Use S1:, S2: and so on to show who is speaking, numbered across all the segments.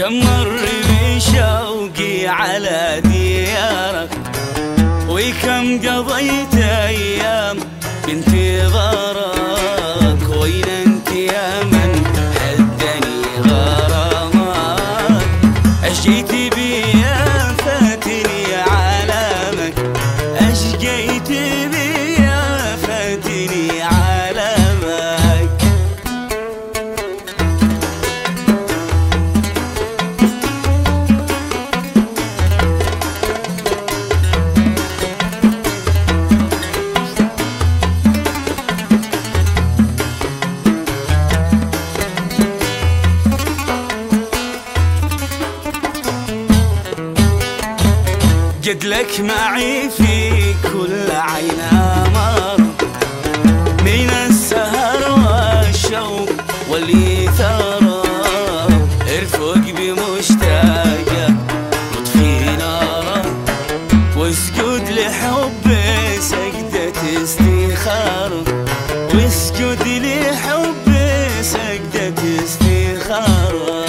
S1: كم مر بشوقي على ديارك، وكم قضيت أيام بانتظارك. وين أنت يا من هدني غرامك؟ اش جيت بي يا فاتني عالمك؟ اش جيت بي يا فاتني عالمك؟ قد لك معي في كل عين أمر، من السهر والشوق والإثارة. ارفق بمشتاقة واطفي نارة، واسجد لحب سجدة استخارة، واسجد لحب سجدة استخارة.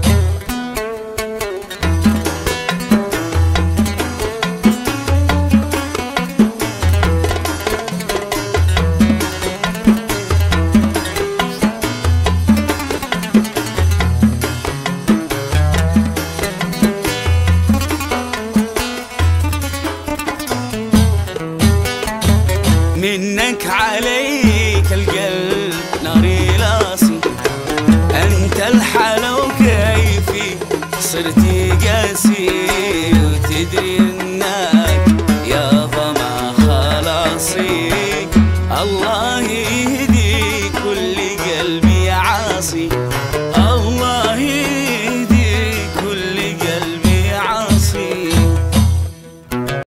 S1: منك عليك القلب ناري لاصي، انت الحلا وكيفي صرت قاسي، وتدري